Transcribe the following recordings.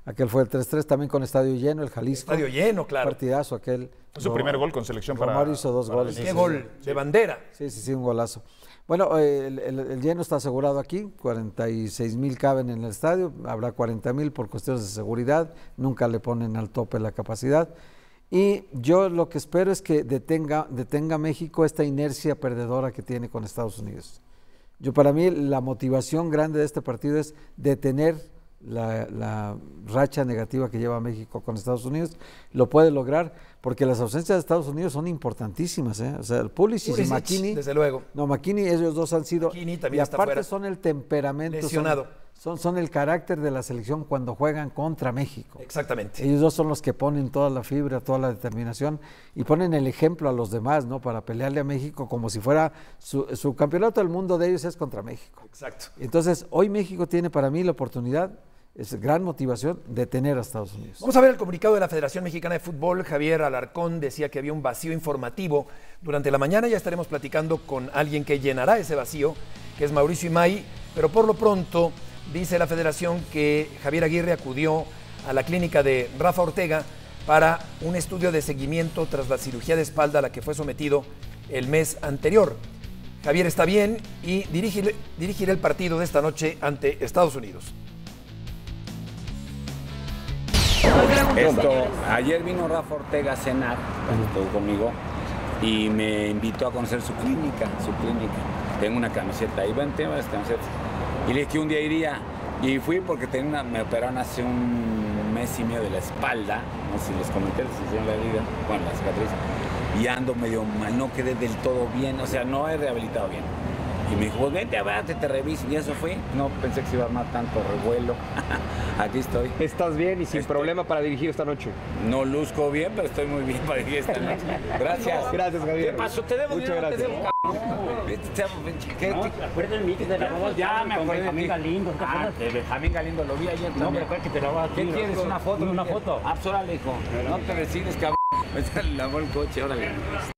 aquel fue el 3-3, también con estadio lleno, el Jalisco. Estadio lleno, claro. Partidazo aquel. Fue su primer gol con selección para... Romario hizo 2 goles. ¿Qué gol? De bandera. Sí, un golazo. Bueno, el lleno está asegurado aquí, 46,000 caben en el estadio, habrá 40,000 por cuestiones de seguridad, nunca le ponen al tope la capacidad. Y yo lo que espero es que detenga México esta inercia perdedora que tiene con Estados Unidos. Para mí la motivación grande de este partido es detener la racha negativa que lleva México con Estados Unidos. Lo puede lograr porque las ausencias de Estados Unidos son importantísimas, ¿eh? O sea, el Pulisic y McKennie, desde luego. No, McKennie, ellos dos han sido, McKennie y también está aparte fuera. son el temperamento, lesionado. Son el carácter de la selección cuando juegan contra México. Exactamente. Ellos dos son los que ponen toda la fibra, toda la determinación y ponen el ejemplo a los demás, ¿no? Para pelearle a México como si fuera su campeonato del mundo de ellos es contra México. Exacto. Entonces, hoy México tiene para mí la oportunidad, es gran motivación, de tener a Estados Unidos. Vamos a ver el comunicado de la Federación Mexicana de Fútbol. Javier Alarcón decía que había un vacío informativo durante la mañana. Ya estaremos platicando con alguien que llenará ese vacío, que es Mauricio Imay, pero por lo pronto dice la Federación que Javier Aguirre acudió a la clínica de Rafa Ortega para un estudio de seguimiento tras la cirugía de espalda a la que fue sometido el mes anterior. Javier está bien y dirigirá el partido de esta noche ante Estados Unidos. Ayer vino Rafa Ortega a cenar, estuvo conmigo, y me invitó a conocer su clínica. Tengo una camiseta ahí, ven, tengo las camisetas. Y le dije que un día iría, y fui porque me operaron hace un mes y medio de la espalda, no sé si les comenté, les hicieron la herida, bueno, la cicatriz, y ando medio mal, no quedé del todo bien, o sea, no he rehabilitado bien. Y me dijo, pues vente, abrate, te reviso, y eso fue. No pensé que se iba a armar tanto revuelo. Aquí estoy. ¿Estás bien y sin problema para dirigir esta noche? No luzco bien, pero estoy muy bien para dirigir esta noche. Gracias. Gracias, Javier. ¿Qué pasó? Te debo Muchas dinero, gracias. te debo, Acuérdate que te la Ya me acordé de Benjamín ti. Galindo. De Benjamín Galindo, lo vi ayer No, también. pero que te la voy a ¿Qué quieres? ¿Una foto? Una foto. Ah, pues órale, hijo. No te decides, cabrón. Me lavó el coche, órale.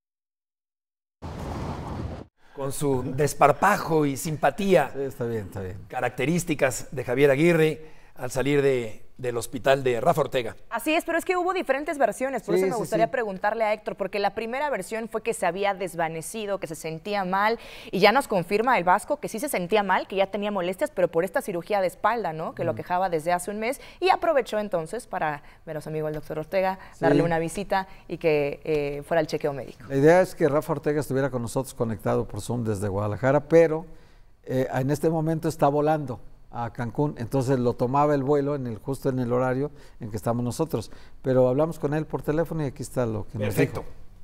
Con su desparpajo y simpatía. Sí, está bien. Características de Javier Aguirre al salir del hospital de Rafa Ortega. Así es, pero es que hubo diferentes versiones, por eso me gustaría preguntarle a Héctor, porque la primera versión fue que se había desvanecido, que se sentía mal, y ya nos confirma el Vasco que sí se sentía mal, que ya tenía molestias, pero por esta cirugía de espalda, ¿no? Que lo quejaba desde hace un mes, y aprovechó entonces para ver a su amigo el doctor Ortega, darle una visita y que fuera el chequeo médico. La idea es que Rafa Ortega estuviera con nosotros conectado por Zoom desde Guadalajara, pero en este momento está volando a Cancún, entonces lo tomaba el vuelo justo en el horario en que estamos nosotros, pero hablamos con él por teléfono y aquí está lo que nos dijo.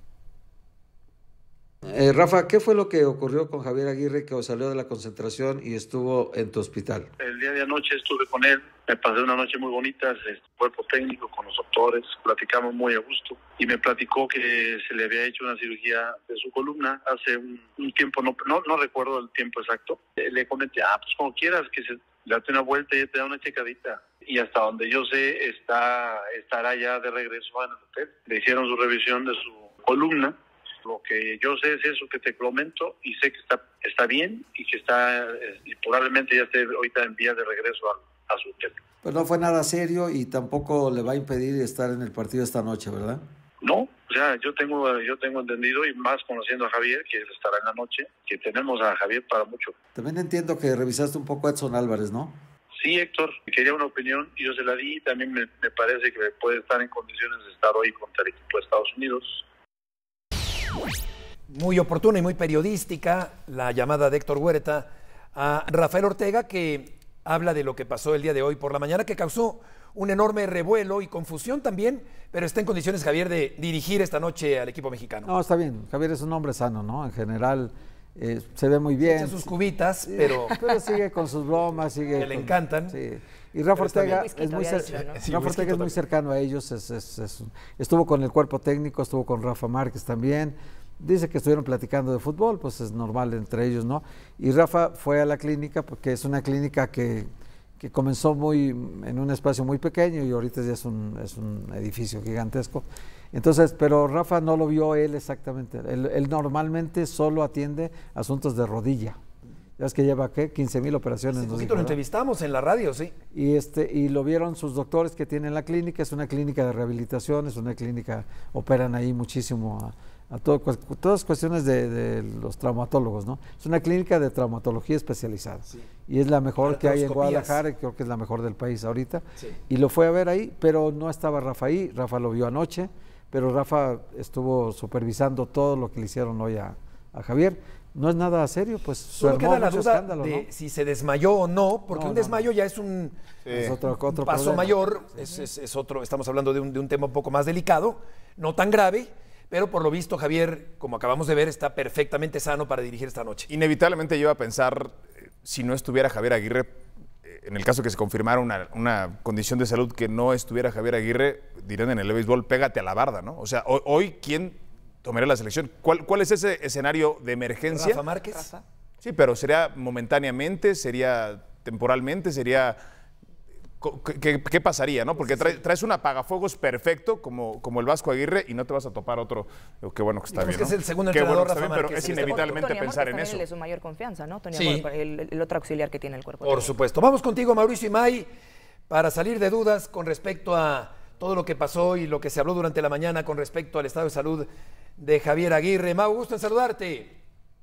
Rafa, ¿qué fue lo que ocurrió con Javier Aguirre que salió de la concentración y estuvo en tu hospital? El día de anoche estuve con él, me pasé una noche muy bonita, el cuerpo técnico con los doctores, platicamos muy a gusto y me platicó que se le había hecho una cirugía de su columna hace un tiempo, no recuerdo el tiempo exacto. Le comenté, pues como quieras, que se date una vuelta y te da una checadita. Y hasta donde yo sé, estará ya de regreso en el hotel. Le hicieron su revisión de su columna. Lo que yo sé es eso que te comento y sé que está bien y que y probablemente ya esté ahorita en vía de regreso a su hotel. Pues no fue nada serio y tampoco le va a impedir estar en el partido esta noche, ¿verdad? No, o sea, yo tengo entendido y más conociendo a Javier, que él estará en la noche, que tenemos a Javier para mucho. También entiendo que revisaste un poco a Edson Álvarez, ¿no? Sí, Héctor, quería una opinión y yo se la di y también me parece que puede estar en condiciones de estar hoy contra el equipo de Estados Unidos. Muy oportuna y muy periodística la llamada de Héctor Huerta a Rafael Ortega, que habla de lo que pasó el día de hoy por la mañana, que causó un enorme revuelo y confusión también, pero está en condiciones, Javier, de dirigir esta noche al equipo mexicano. No, está bien. Javier es un hombre sano, ¿no? En general se ve muy bien. Echa sus cubitas, pero sigue con sus bromas, que le encantan. Sí. Y Rafa Ortega es muy cercano a ellos, estuvo con el cuerpo técnico, estuvo con Rafa Márquez también. Dice que estuvieron platicando de fútbol, pues es normal entre ellos, ¿no? Y Rafa fue a la clínica porque es una clínica que comenzó en un espacio muy pequeño y ahorita ya es un edificio gigantesco. Entonces, pero Rafa no lo vio él exactamente. Él normalmente solo atiende asuntos de rodilla. Ya es que lleva, ¿qué? 15,000 operaciones. Hace poquito lo entrevistamos en la radio, sí. Y lo vieron sus doctores que tienen la clínica. Es una clínica de rehabilitación, es una clínica, operan ahí muchísimo a todas cuestiones de los traumatólogos, ¿no? Es una clínica de traumatología especializada. Sí. Y es la mejor que hay en Guadalajara, y creo que es la mejor del país ahorita. Sí. Y lo fue a ver ahí, pero no estaba Rafa ahí. Rafa lo vio anoche, pero Rafa estuvo supervisando todo lo que le hicieron hoy a Javier. No es nada serio, pues solo queda la duda de si se desmayó o no, porque un desmayo ya es un, es otro paso problema. mayor, es otro, estamos hablando de un tema un poco más delicado, no tan grave, pero por lo visto Javier, como acabamos de ver, está perfectamente sano para dirigir esta noche. Inevitablemente yo iba a pensar, si no estuviera Javier Aguirre, en el caso que se confirmara una condición de salud que no estuviera Javier Aguirre, dirían en el béisbol, pégate a la barda, ¿no? O sea, hoy ¿quién tomaría la selección? ¿Cuál es ese escenario de emergencia? ¿Rafa Márquez? Sí, pero ¿sería momentáneamente? ¿Sería temporalmente? ¿Sería...? ¿Qué pasaría, no? Porque traes un apagafuegos perfecto como el Vasco Aguirre y no te vas a topar otro. Qué bueno que está bien, que ¿no? es el segundo entrenador, Rafa Márquez, pero es inevitablemente Tony pensar en Márquez eso. Él es su mayor confianza, ¿no? Tony Sí. el otro auxiliar que tiene el cuerpo. Por supuesto. Vamos contigo, Mauricio Imay, para salir de dudas con respecto a todo lo que pasó y lo que se habló durante la mañana con respecto al estado de salud de Javier Aguirre. Mau, gusto en saludarte.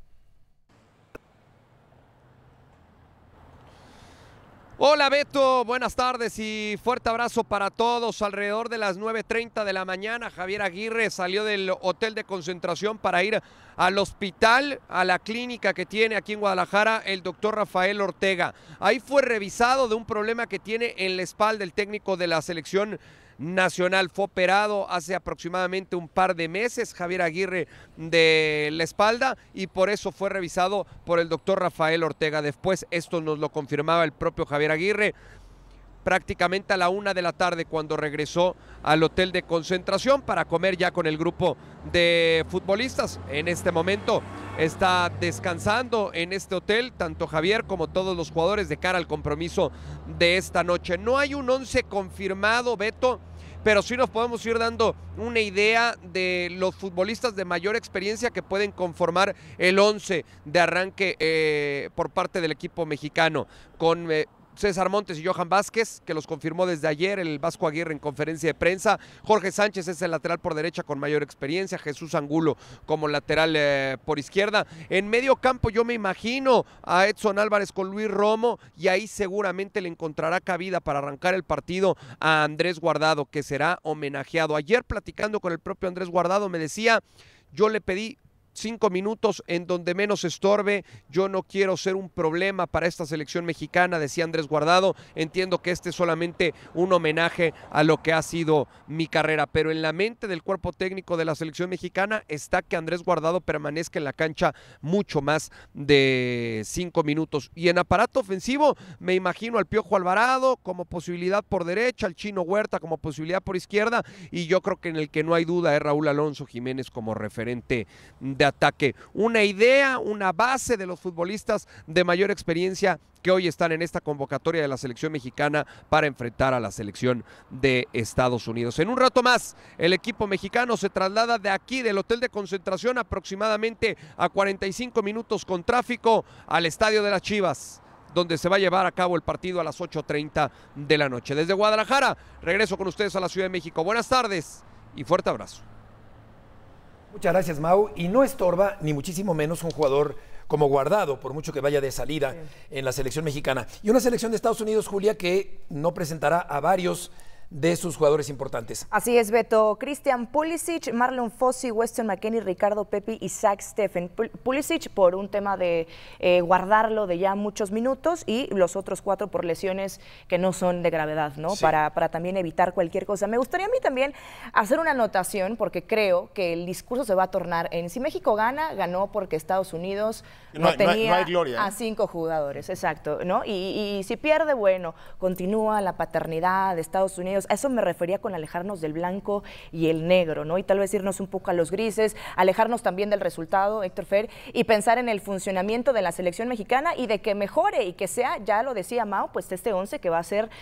Hola Beto, buenas tardes y fuerte abrazo para todos. Alrededor de las 9:30 de la mañana, Javier Aguirre salió del hotel de concentración para ir al hospital, a la clínica que tiene aquí en Guadalajara el doctor Rafael Ortega. Ahí fue revisado de un problema que tiene en la espalda el técnico de la selección nacional. Fue operado hace aproximadamente un par de meses Javier Aguirre de la espalda y por eso fue revisado por el doctor Rafael Ortega. Después esto nos lo confirmaba el propio Javier Aguirre prácticamente a la 1 de la tarde cuando regresó al hotel de concentración para comer ya con el grupo de futbolistas. En este momento está descansando en este hotel tanto Javier como todos los jugadores de cara al compromiso de esta noche. No hay un 11 confirmado, Beto, pero sí nos podemos ir dando una idea de los futbolistas de mayor experiencia que pueden conformar el 11 de arranque por parte del equipo mexicano, con César Montes y Johan Vázquez, que los confirmó desde ayer el Vasco Aguirre en conferencia de prensa. Jorge Sánchez es el lateral por derecha con mayor experiencia, Jesús Angulo como lateral por izquierda. En medio campo yo me imagino a Edson Álvarez con Luis Romo y ahí seguramente le encontrará cabida para arrancar el partido a Andrés Guardado, que será homenajeado. Ayer platicando con el propio Andrés Guardado me decía, yo le pedí 5 minutos en donde menos estorbe, yo no quiero ser un problema para esta selección mexicana, decía Andrés Guardado. Entiendo que este es solamente un homenaje a lo que ha sido mi carrera, pero en la mente del cuerpo técnico de la selección mexicana está que Andrés Guardado permanezca en la cancha mucho más de 5 minutos. Y en aparato ofensivo me imagino al Piojo Alvarado como posibilidad por derecha, al Chino Huerta como posibilidad por izquierda, y yo creo que en el que no hay duda es Raúl Alonso Jiménez como referente de ataque. Una idea, una base de los futbolistas de mayor experiencia que hoy están en esta convocatoria de la selección mexicana para enfrentar a la selección de Estados Unidos. En un rato más, el equipo mexicano se traslada de aquí, del hotel de concentración, aproximadamente a 45 minutos con tráfico, al estadio de las Chivas, donde se va a llevar a cabo el partido a las 8:30 de la noche. Desde Guadalajara, regreso con ustedes a la Ciudad de México. Buenas tardes y fuerte abrazo. Muchas gracias, Mau. Y no estorba, ni muchísimo menos, un jugador como Guardado, por mucho que vaya de salida en la selección mexicana. Y una selección de Estados Unidos, Julia, que no presentará a varios de sus jugadores importantes. Así es, Beto. Christian Pulisic, Marlon Fossi, Weston McKennie, Ricardo Pepi y Zach Steffen. Pulisic por un tema de guardarlo de ya muchos minutos y los otros 4 por lesiones que no son de gravedad, ¿no? Sí. Para también evitar cualquier cosa. Me gustaría a mí también hacer una anotación porque creo que el discurso se va a tornar en si México gana, ganó porque Estados Unidos no tenía hay gloria, a 5 jugadores, exacto, ¿no? Y si pierde, bueno, continúa la paternidad de Estados Unidos Unidos. A eso me refería con alejarnos del blanco y el negro, ¿no? Y tal vez irnos un poco a los grises, alejarnos también del resultado, Héctor Fer, y pensar en el funcionamiento de la selección mexicana y de que mejore y que sea, ya lo decía Mau, pues este 11 que va a ser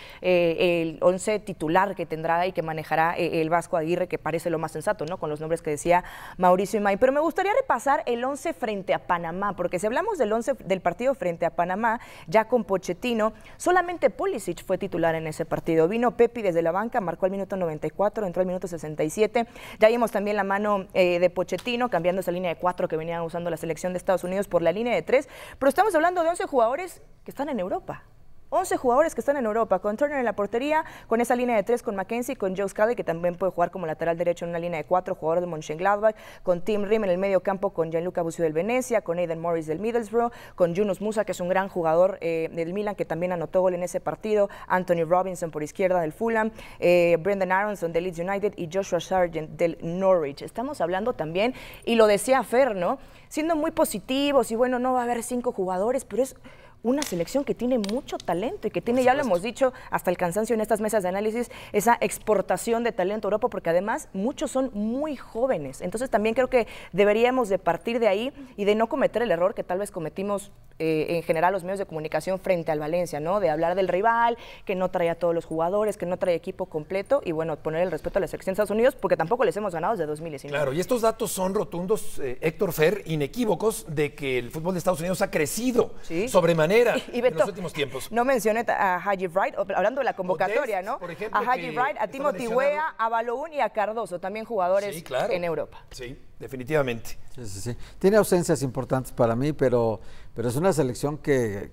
el 11 titular que tendrá y que manejará el Vasco Aguirre, que parece lo más sensato, ¿no? Con los nombres que decía Mauricio Imay. Pero me gustaría repasar el 11 frente a Panamá, porque si hablamos del 11 del partido frente a Panamá, ya con Pochettino, solamente Pulisic fue titular en ese partido. Vino Pepi desde la banca, marcó al minuto 94, entró al minuto 67. Ya vimos también la mano de Pochettino, cambiando esa línea de 4 que venían usando la selección de Estados Unidos por la línea de 3. Pero estamos hablando de 11 jugadores que están en Europa. 11 jugadores que están en Europa, con Turner en la portería, con esa línea de 3, con Mackenzie, con Joe Scally, que también puede jugar como lateral derecho en una línea de 4, jugador de Mönchengladbach, con Tim Rim en el medio campo, con Gianluca Busio del Venecia, con Aidan Morris del Middlesbrough, con Yunus Musa, que es un gran jugador del Milan, que también anotó gol en ese partido, Anthony Robinson por izquierda del Fulham, Brendan Aronson del Leeds United y Joshua Sargent del Norwich. Estamos hablando también, y lo decía Fer, ¿no? Siendo muy positivos, y bueno, no va a haber 5 jugadores, pero es una selección que tiene mucho talento y que tiene, ya lo hemos dicho hasta el cansancio en estas mesas de análisis, esa exportación de talento a Europa, porque además muchos son muy jóvenes. Entonces también creo que deberíamos de partir de ahí y de no cometer el error que tal vez cometimos en general los medios de comunicación frente al Valencia, ¿no? De hablar del rival, que no trae a todos los jugadores, que no trae equipo completo y bueno, poner el respeto a la selección de Estados Unidos, porque tampoco les hemos ganado desde 2019. Claro, y estos datos son rotundos, Héctor Fer, inequívocos, de que el fútbol de Estados Unidos ha crecido sobremanera y Beto, en los últimos tiempos. No mencioné a Haji Wright, hablando de la convocatoria, ¿no? Por ejemplo, a Haji Wright, a Timothy Weah, a Balogun y a Cardoso, también jugadores en Europa. Sí, definitivamente. Sí. Tiene ausencias importantes para mí, pero es una selección que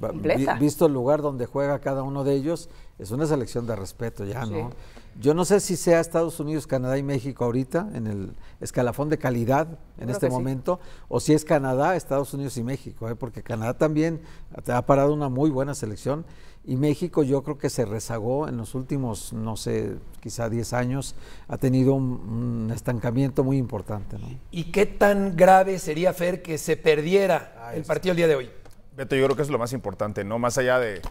visto el lugar donde juega cada uno de ellos, es una selección de respeto ya, ¿no? Yo no sé si sea Estados Unidos, Canadá y México ahorita, en el escalafón de calidad en este momento, o si es Canadá, Estados Unidos y México, porque Canadá también ha parado una muy buena selección, y México yo creo que se rezagó en los últimos, no sé, quizá 10 años, ha tenido un estancamiento muy importante, ¿no? ¿Y qué tan grave sería, Fer, que se perdiera el partido el día de hoy? Beto, yo creo que eso es lo más importante, ¿no? Más allá de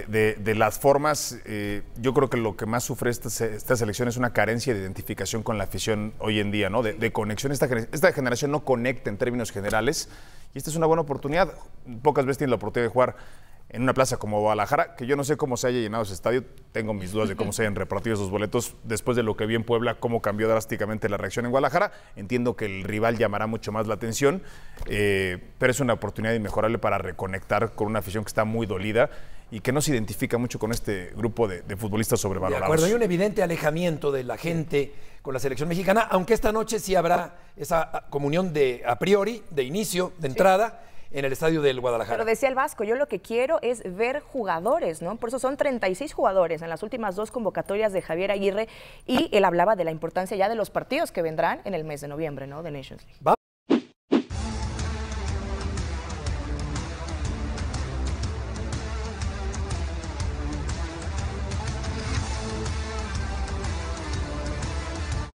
las formas, yo creo que lo que más sufre esta selección es una carencia de identificación con la afición hoy en día, ¿no? De conexión. Esta generación no conecta en términos generales y esta es una buena oportunidad. Pocas veces tienen la oportunidad de jugar en una plaza como Guadalajara, que yo no sé cómo se haya llenado ese estadio, tengo mis dudas de cómo se hayan repartido esos boletos después de lo que vi en Puebla, cómo cambió drásticamente la reacción en Guadalajara. Entiendo que el rival llamará mucho más la atención, pero es una oportunidad inmejorable para reconectar con una afición que está muy dolida y que no se identifica mucho con este grupo de futbolistas sobrevalorados. De acuerdo, hay un evidente alejamiento de la gente con la selección mexicana, aunque esta noche sí habrá esa comunión a priori, de inicio, de entrada, en el estadio del Guadalajara. Pero decía el Vasco, yo lo que quiero es ver jugadores, ¿no? Por eso son 36 jugadores en las últimas 2 convocatorias de Javier Aguirre y él hablaba de la importancia ya de los partidos que vendrán en el mes de noviembre, ¿no? De Nations League.